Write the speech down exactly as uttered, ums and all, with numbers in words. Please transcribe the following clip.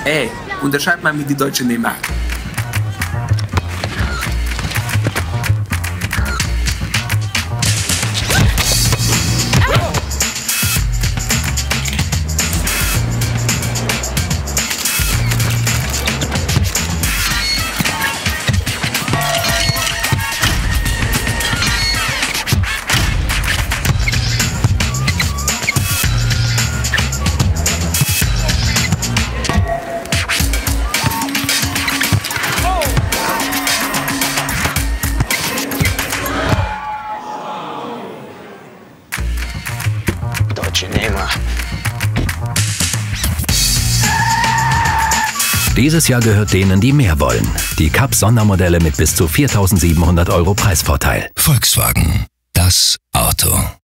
Ey, unterschreib mal mit die deutsche Neymar. Neymar. Dieses Jahr gehört denen, die mehr wollen. Die Cup-Sondermodelle mit bis zu viertausendsiebenhundert Euro Preisvorteil. Volkswagen. Das Auto.